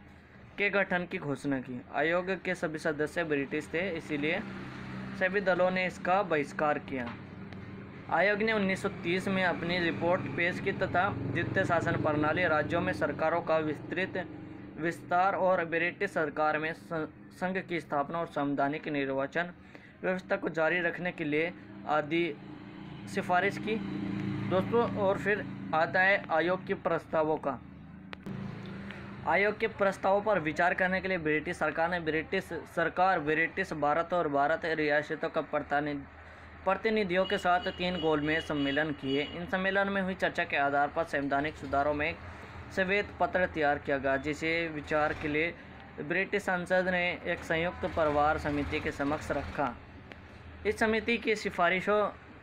S1: के गठन की घोषणा की। आयोग के सभी सदस्य ब्रिटिश थे, इसीलिए सभी दलों ने इसका बहिष्कार किया। आयोग ने उन्नीस सौ तीस में अपनी रिपोर्ट पेश की तथा द्वितीय शासन प्रणाली, राज्यों में सरकारों का विस्तृत विस्तार और ब्रिटिश सरकार में संघ की स्थापना और संवैधानिक निर्वाचन व्यवस्था को जारी रखने के लिए आदि सिफारिश की। दोस्तों और फिर आता है आयोग के प्रस्तावों का। आयोग के प्रस्तावों पर विचार करने के लिए ब्रिटिश सरकार ने ब्रिटिश सरकार ब्रिटिश भारत और भारत रियासतों का प्रतिनिधियों के साथ तीन गोलमेज सम्मेलन किए। इन सम्मेलन में हुई चर्चा के आधार पर संवैधानिक सुधारों में एक श्वेत पत्र तैयार किया गया जिसे विचार के लिए ब्रिटिश संसद ने एक संयुक्त परिवार समिति के समक्ष रखा। इस समिति की सिफारिशों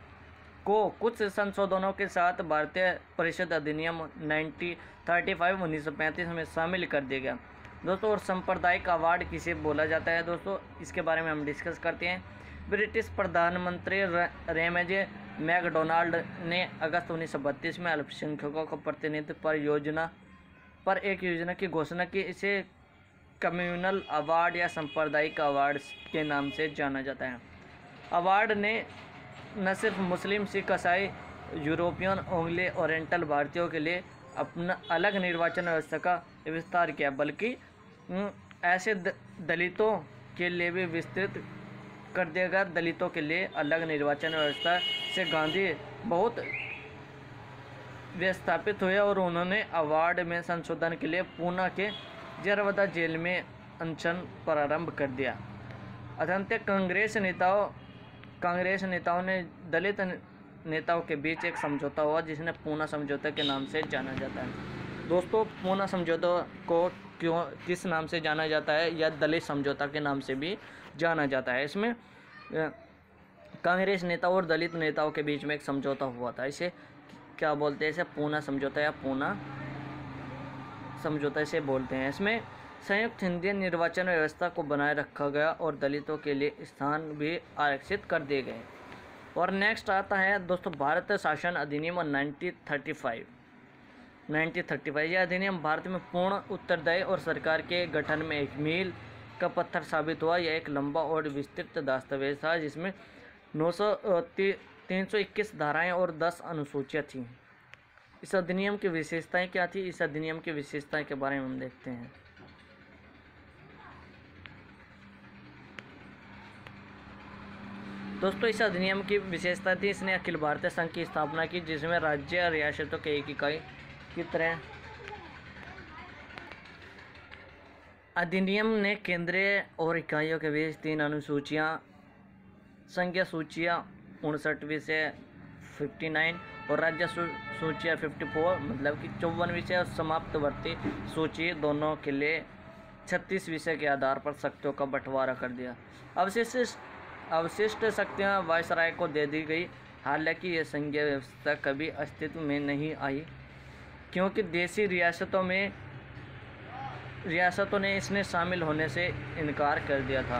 S1: को कुछ संशोधनों के साथ भारतीय परिषद अधिनियम नाइनटीन थर्टी फाइव उन्नीस सौ पैंतीस में शामिल कर दिया गया। दोस्तों और सांप्रदायिक अवार्ड किसे बोला जाता है दोस्तों, इसके बारे में हम डिस्कस करते हैं। ब्रिटिश प्रधानमंत्री रेमजे मैकडोनाल्ड ने अगस्त उन्नीस सौ बत्तीस में अल्पसंख्यकों का प्रतिनिधित्व पर योजना पर एक योजना की घोषणा की। इसे कम्युनल अवार्ड या सांप्रदायिक अवार्ड के नाम से जाना जाता है। अवार्ड ने न सिर्फ मुस्लिम, सिख, ईसाई, यूरोपियन, ओंगले, ओरिएंटल भारतीयों के लिए अपना अलग निर्वाचन व्यवस्था का विस्तार किया बल्कि ऐसे द, दलितों के लिए भी विस्तृत कर दिया गया। दलितों के लिए अलग निर्वाचन व्यवस्था से गांधी बहुत विस्थापित हुए और उन्होंने अवार्ड में संशोधन के लिए पूना के जरवदा जेल में अनशन प्रारंभ कर दिया। अतंत्य कांग्रेस नेताओं कांग्रेस नेताओं ने दलित नेताओं के बीच एक समझौता हुआ जिसने पूना समझौता के नाम से जाना जाता है। दोस्तों, पूना समझौता को क्यों किस नाम से जाना जाता है, या दलित समझौता के नाम से भी जाना जाता है। इसमें कांग्रेस नेताओं और दलित नेताओं के बीच में एक समझौता हुआ था। इसे क्या बोलते हैं? इसे पूना समझौता या पूना समझौता इसे बोलते हैं। इसमें संयुक्त हिंदी निर्वाचन व्यवस्था को बनाए रखा गया और दलितों के लिए स्थान भी आरक्षित कर दिए गए। और नेक्स्ट आता है दोस्तों भारत शासन अधिनियम nineteen thirty five. Nineteen thirty five यह अधिनियम भारत में पूर्ण उत्तरदायी और सरकार के गठन में एक मील का पत्थर साबित हुआ। यह एक लंबा और विस्तृत दस्तावेज था जिसमें नौ सौ तीन सौ इक्कीस धाराएं और दस अनुसूचियाँ थीं। इस अधिनियम की विशेषताएं क्या थी? इस अधिनियम की विशेषताएं के बारे में हम देखते हैं। दोस्तों, इस अधिनियम की विशेषता थी इसने अखिल भारतीय संघ की स्थापना की, जिसमें राज्य और रियासतों के एक इकाई की तरह अधिनियम ने केंद्रीय और इकाइयों के बीच तीन अनुसूचियां संघीय सूचियां उनसठवीं से उनसठ और राज्य सूचियां चौवन मतलब कि चौवन विषय और समाप्तवर्ती सूची दोनों के लिए छत्तीस विषय के आधार पर शक्तियों का बंटवारा कर दिया। अवशिष्ट अवशिष्ट शक्तियाँ वायसराय को दे दी गई। हालांकि यह संघीय व्यवस्था कभी अस्तित्व में नहीं आई क्योंकि देशी रियासतों में रियासतों ने इसमें शामिल होने से इनकार कर दिया था।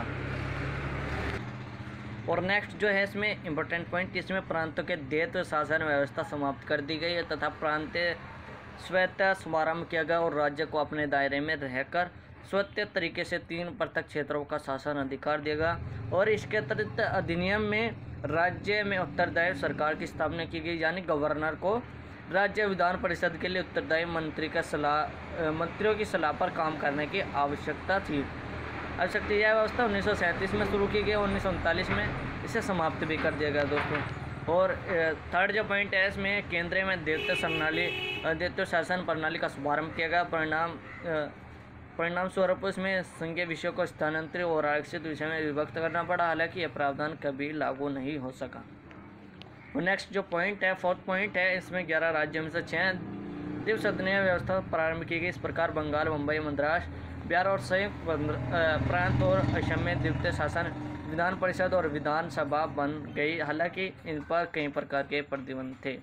S1: और नेक्स्ट जो है इसमें इम्पोर्टेंट पॉइंट, इसमें प्रांतों के द्वैत शासन व्यवस्था समाप्त कर दी गई है तथा प्रांतीय स्वायत्तता शुभारंभ किया गया और राज्य को अपने दायरे में रहकर स्वतंत्र तरीके से तीन पृथक क्षेत्रों का शासन अधिकार देगा। और इसके अतिरिक्त अधिनियम में राज्य में उत्तरदायी सरकार की स्थापना की गई, यानी गवर्नर को राज्य विधान परिषद के लिए उत्तरदायी मंत्री का सलाह मंत्रियों की सलाह पर काम करने की आवश्यकता थी। आवश्यकता यह व्यवस्था उन्नीस सौ सैंतीस में शुरू की गई, उन्नीस सौ उनतालीस में इसे समाप्त भी कर दिया गया दोस्तों। और थर्ड जो पॉइंट है इसमें केंद्र में द्वैत प्रणाली द्वैत शासन प्रणाली का शुभारंभ किया गया। परिणाम परिणाम स्वरूप इसमें संघीय विषयों को स्थानांतरित और आरक्षित विषय में विभक्त करना पड़ा। हालांकि यह प्रावधान कभी लागू नहीं हो सका। और नेक्स्ट जो पॉइंट है फोर्थ पॉइंट है, इसमें ग्यारह राज्यों में से छः द्विसदनीय व्यवस्था प्रारंभ की गई। इस प्रकार बंगाल, मुंबई, मद्रास, बिहार और संयुक्त प्रांत और असम में द्वितीय शासन विधान परिषद और विधानसभा बन गई। हालांकि इन पर कई प्रकार के प्रतिबंध थे।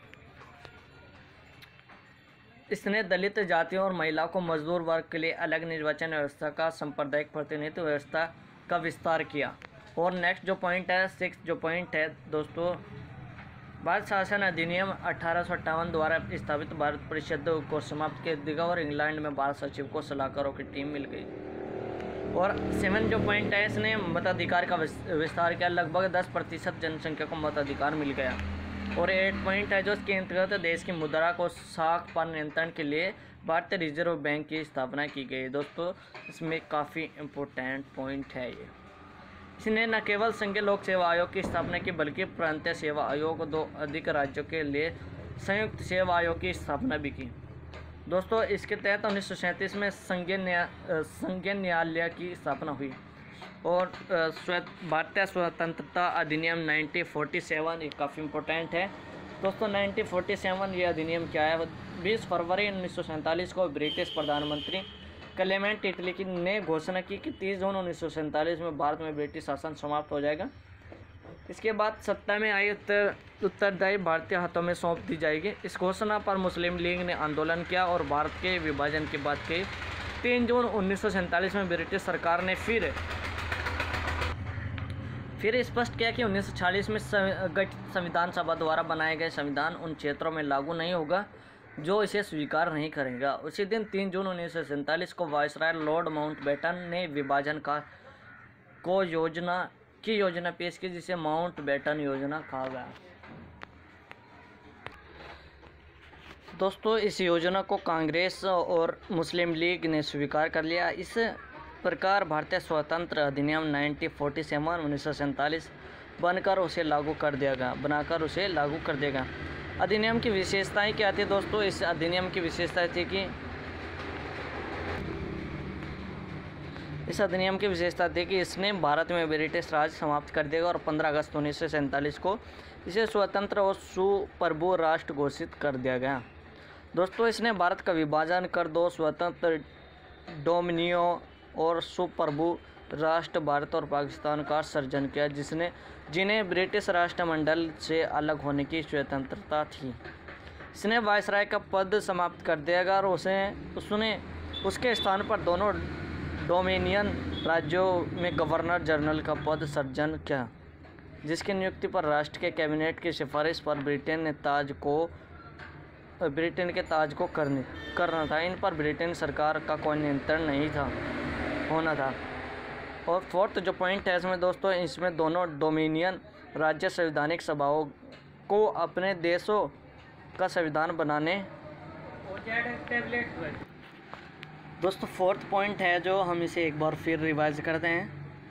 S1: इसने दलित जातियों और महिलाओं को मजदूर वर्ग के लिए अलग निर्वाचन व्यवस्था का सांप्रदायिक प्रतिनिधित्व व्यवस्था का विस्तार किया। और नेक्स्ट जो पॉइंट है सिक्स जो पॉइंट है दोस्तों, भारत शासन अधिनियम अठारह सौ अट्ठावन द्वारा स्थापित भारत परिषद को समाप्त कर दिया और इंग्लैंड में भारत सचिव को सलाहकारों की टीम मिल गई। और सेवन जो पॉइंट है, इसने मताधिकार का विस्तार किया, लगभग दस प्रतिशत जनसंख्या को मताधिकार मिल गया। और एट पॉइंट है जो इसके अंतर्गत देश की मुद्रा को साख पर नियंत्रण के लिए भारतीय रिजर्व बैंक की स्थापना की गई। दोस्तों, इसमें काफ़ी इम्पोर्टेंट पॉइंट है ये। इसने न केवल संघीय लोक सेवा आयोग की स्थापना की बल्कि प्रांतीय सेवा आयोग, दो अधिक राज्यों के लिए संयुक्त सेवा आयोग की स्थापना भी की। दोस्तों, इसके तहत उन्नीस सौ सैंतीस में संघीय न्याय संघीय न्यायालय की स्थापना हुई। और भारतीय स्वतंत्रता अधिनियम नाइनटीन फोर्टी सेवन ये काफ़ी इम्पोर्टेंट है दोस्तों। नाइनटीन फोर्टी सेवन ये अधिनियम क्या है? बीस फरवरी उन्नीस सौ सैंतालीस को ब्रिटिश प्रधानमंत्री क्लेमेंट इटली की ने घोषणा की कि तीस जून उन्नीस सौ सैंतालीस में भारत में ब्रिटिश शासन समाप्त हो जाएगा। इसके बाद सत्ता में आई उत्तर उत्तरदायी भारतीय हाथों में सौंप दी जाएगी। इस घोषणा पर मुस्लिम लीग ने आंदोलन किया और भारत के विभाजन की बात कही। तीन जून उन्नीस सौ सैंतालीस में ब्रिटिश सरकार ने फिर फिर स्पष्ट किया कि उन्नीस सौ छियालीस में गठित संविधान सभा द्वारा बनाए गए संविधान उन क्षेत्रों में लागू नहीं होगा जो इसे स्वीकार नहीं करेगा। उसी दिन तीन जून उन्नीस सौ सैंतालीस को वायसराय लॉर्ड माउंटबेटन ने विभाजन का को योजना की योजना पेश की, जिसे माउंटबेटन योजना कहा गया। दोस्तों, इस योजना को कांग्रेस और मुस्लिम लीग ने स्वीकार कर लिया। इस प्रकार भारतीय स्वतंत्र अधिनियम नाइनटीन फोर्टी सेवन उन्नीस सौ सैंतालीस बनकर उसे लागू कर दिया गया बनाकर उसे लागू कर दिया गया। अधिनियम की विशेषताएं क्या थी दोस्तों? इस अधिनियम की विशेषताएं थी कि इस अधिनियम की विशेषता थी कि इसने भारत में ब्रिटिश राज समाप्त कर देगा और पंद्रह अगस्त उन्नीस सौ सैंतालीस को इसे स्वतंत्र और सुप्रभु राष्ट्र घोषित कर दिया गया। दोस्तों, इसने भारत का विभाजन कर दो स्वतंत्र डोमिनियो और सुप्रभु राष्ट्र भारत और पाकिस्तान का सर्जन किया, जिसने जिन्हें ब्रिटिश राष्ट्रमंडल से अलग होने की स्वतंत्रता थी। इसने वायसराय का पद समाप्त कर दिया और उसे उसने उसके स्थान पर दोनों डोमिनियन राज्यों में गवर्नर जनरल का पद सर्जन किया, जिसकी नियुक्ति पर राष्ट्र के कैबिनेट की सिफारिश पर ब्रिटेन ने ताज को ब्रिटेन के ताज को करने करना था। इन पर ब्रिटेन सरकार का कोई नियंत्रण नहीं था होना था। और फोर्थ जो पॉइंट है इसमें दोस्तों, इसमें दोनों डोमिनियन राज्य संवैधानिक सभाओं को अपने देशों का संविधान बनाने दोस्तों फोर्थ पॉइंट है जो हम इसे एक बार फिर रिवाइज करते हैं।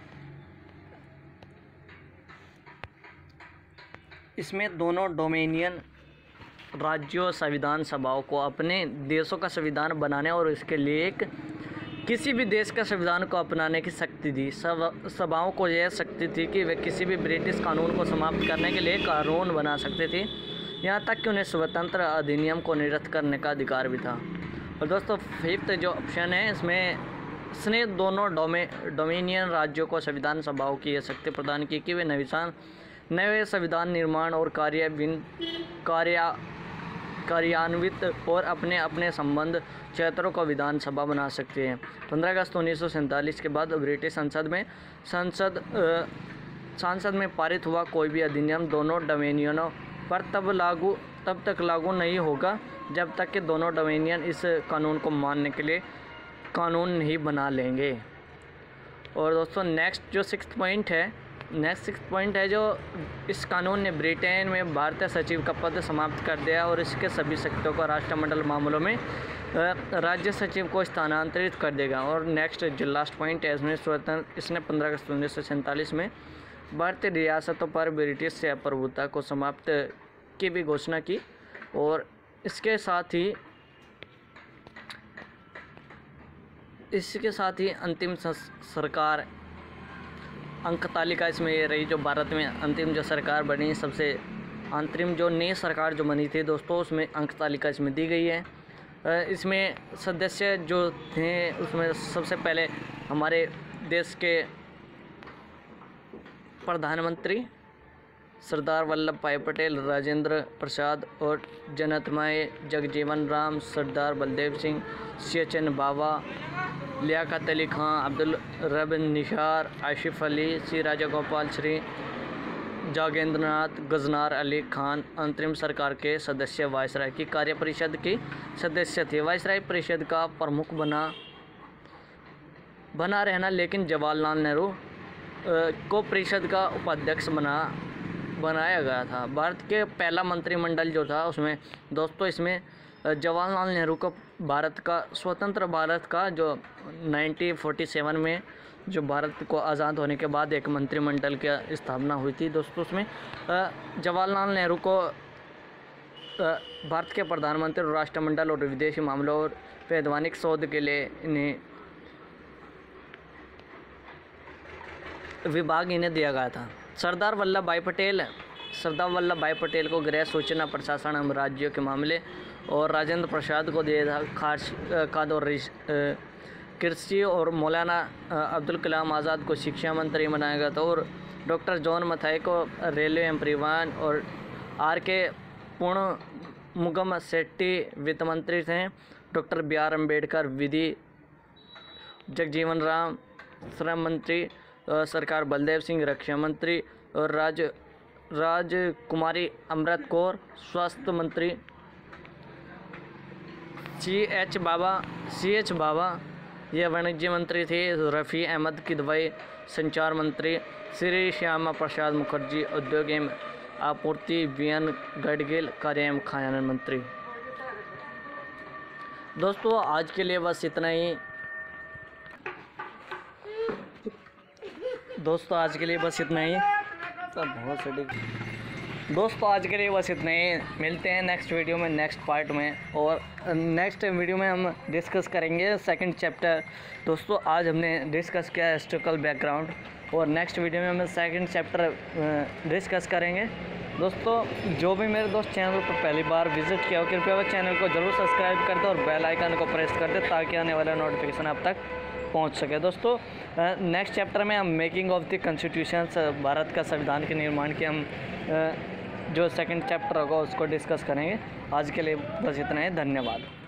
S1: इसमें दोनों डोमिनियन राज्यों संविधान सभाओं को अपने देशों का संविधान बनाने और इसके लिए एक किसी भी देश का संविधान को अपनाने की शक्ति दी। सभाओं को यह शक्ति थी कि वे किसी भी ब्रिटिश कानून को समाप्त करने के लिए कानून बना सकते थे, यहाँ तक कि उन्हें स्वतंत्र अधिनियम को निरस्त करने का अधिकार भी था। और दोस्तों फिफ्थ जो ऑप्शन है इसमें इसने दोनों डोमे डोमिनियन राज्यों को संविधान सभाओं की यह शक्ति प्रदान की कि वे नवीसान नए संविधान निर्माण और कार्यान्वित कार्या कार्यान्वित और अपने अपने संबंध क्षेत्रों को विधानसभा बना सकते हैं। पंद्रह अगस्त उन्नीस सौ सैंतालीस के बाद ब्रिटिश संसद में संसद संसद में पारित हुआ कोई भी अधिनियम दोनों डोमिनियनों पर तब लागू तब तक लागू नहीं होगा जब तक कि दोनों डोमिनियन इस कानून को मानने के लिए कानून नहीं बना लेंगे। और दोस्तों नेक्स्ट जो सिक्स्थ पॉइंट है नेक्स्ट सिक्स पॉइंट है जो इस कानून ने ब्रिटेन में भारतीय सचिव का पद समाप्त कर दिया और इसके सभी शक्तियों को राष्ट्रमंडल मामलों में राज्य सचिव को स्थानांतरित कर देगा। और नेक्स्ट जो लास्ट पॉइंट है इसमें स्वतंत्र इसने पंद्रह अगस्त उन्नीस सौ सैंतालीस में भारतीय रियासतों पर ब्रिटिश से प्रभुता को समाप्त की भी घोषणा की। और इसके साथ ही इसके साथ ही अंतिम सरकार अंक तालिका इसमें ये रही जो भारत में अंतिम जो सरकार बनी, सबसे अंतरिम जो नई सरकार जो बनी थी दोस्तों, उसमें अंक तालिका इसमें दी गई है। इसमें सदस्य जो थे उसमें सबसे पहले हमारे देश के प्रधानमंत्री सरदार वल्लभ भाई पटेल, राजेंद्र प्रसाद और जनतमाए जगजीवन राम, सरदार बलदेव सिंह, सचिन बाबा, लियाकत अली खां, अब्दुल रब निशार, आशिफ अली, सी राजा गोपाल, श्री जागेंद्रनाथ, गजनार अली खान अंतरिम सरकार के सदस्य वायसराय की कार्य परिषद की सदस्य थे। वायसराय परिषद का प्रमुख बना बना रहना, लेकिन जवाहरलाल नेहरू को परिषद का उपाध्यक्ष बना बनाया गया था। भारत के पहला मंत्रिमंडल जो था उसमें दोस्तों इसमें जवाहरलाल नेहरू को भारत का स्वतंत्र भारत का जो नाइनटीन फोर्टी सेवन में जो भारत को आज़ाद होने के बाद एक मंत्रिमंडल की स्थापना हुई थी दोस्तों, उसमें जवाहरलाल नेहरू को भारत के प्रधानमंत्री और राष्ट्रमंडल और विदेशी मामलों और वैधानिक शोध के लिए इन्हें विभाग इन्हें दिया गया था। सरदार वल्लभ भाई पटेल सरदार वल्लभ भाई पटेल को गृह, सूचना, प्रशासन एवं राज्यों के मामले और राजेंद्र प्रसाद को दिया था खाद्य खाद्य और कृषि, और मौलाना अब्दुल कलाम आज़ाद को शिक्षा मंत्री बनाया गया था। और डॉक्टर जॉन मथाई को रेलवे एवं परिवहन, और आर के पूर्ण मुगम शेट्टी वित्त मंत्री थे। डॉक्टर बी आर अम्बेडकर विधि, जगजीवन राम श्रम मंत्री, सरकार बलदेव सिंह रक्षा मंत्री, और राज राजकुमारी अमृत कौर स्वास्थ्य मंत्री, सी एच बाबा सी एच बाबा यह वाणिज्य मंत्री थे। रफ़ी अहमद किदवई संचार मंत्री, श्री श्यामा प्रसाद मुखर्जी उद्योग एवं आपूर्ति, वी एन गडगिल कार्य एवं खायान मंत्री। दोस्तों आज के लिए बस इतना ही। दोस्तों आज के लिए बस इतना ही। सब बहुत सड़ी दोस्तों आज के लिए बस इतना ही। मिलते हैं नेक्स्ट वीडियो में, नेक्स्ट पार्ट में। और नेक्स्ट वीडियो में हम डिस्कस करेंगे सेकंड चैप्टर। दोस्तों आज हमने डिस्कस किया हिस्टोरिकल बैकग्राउंड, और नेक्स्ट वीडियो में हम सेकंड चैप्टर डिस्कस करेंगे। दोस्तों जो भी मेरे दोस्त चैनल पर पहली बार विजिट किया हो, कृपया वो चैनल को ज़रूर सब्सक्राइब कर दे और बेल आइकन को प्रेस कर दे, ताकि आने वाला नोटिफिकेशन आप तक पहुंच सके। दोस्तों नेक्स्ट चैप्टर में हम making of the constitutions, Bharat का संविधान के निर्माण की हम जो सेकंड चैप्टर होगा उसको डिस्कस करेंगे। आज के लिए बस इतना ही। धन्यवाद।